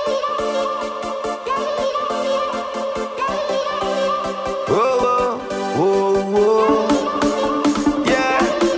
Whoa, whoa, whoa, yeah.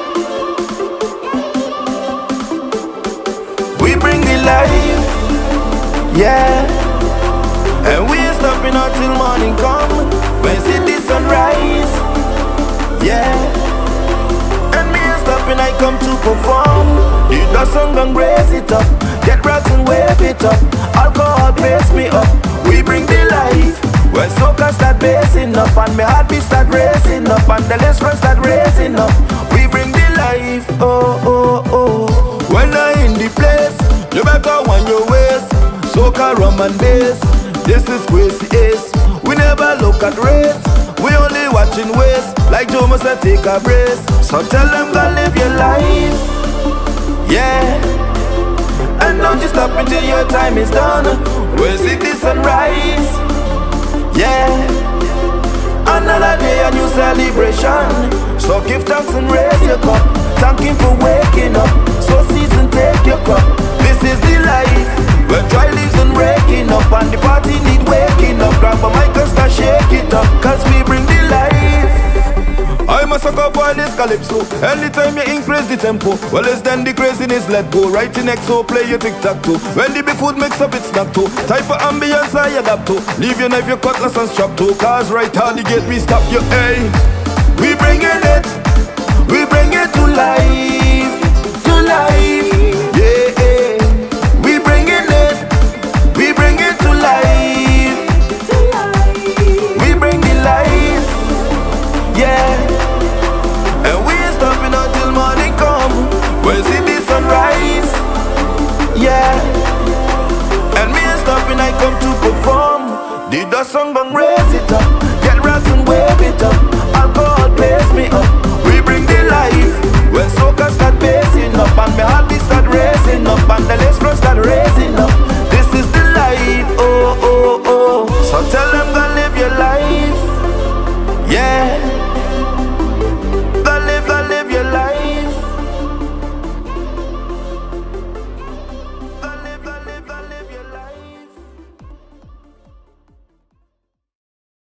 We bring the life, yeah. And we ain't stopping until morning come. When see the sunrise, yeah. And me ain't stopping, I come to perform. Did the song and raise it up. Get rocks and wave it up. Alcohol pace me up. We bring the life. When soca start basing up and my heartbeat start racing up and the less run start raising up. We bring the life, oh, oh, oh. When I in the place, you better want your waist. Soca, rum and bass. This is Kwasi Ace. We never look at race. We only watching waist. Like Joe must take a brace. So tell them go live your life, yeah. And don't you stop until your time is done. We'll see the sunrise, yeah. Another day, a new celebration. So give thanks and raise your cup. Thank him for waking up. So season, take your cup. This is the life. We're dry leaves and raking up. And the party need waking up. Grab a mic and start shake it up. Cause we bring the life. I'm a sucker for this calypso. Anytime you increase the tempo, well it's then the craziness let go. Right in XO, play your tic-tac-toe. When the big food mix up, it's not to. Type of ambience I adapt to. Leave your knife, your cutlass and strap to. Cause right hard the gate we stop you, hey. We bringing it. We bring it to life. To life, yeah, yeah. We bringing it. We bring it to life. To life. We bring the life, yeah. And we ain't stopping until morning come. We'll see the sunrise, yeah. And me ain't stopping, I come to perform. Did the song bang raise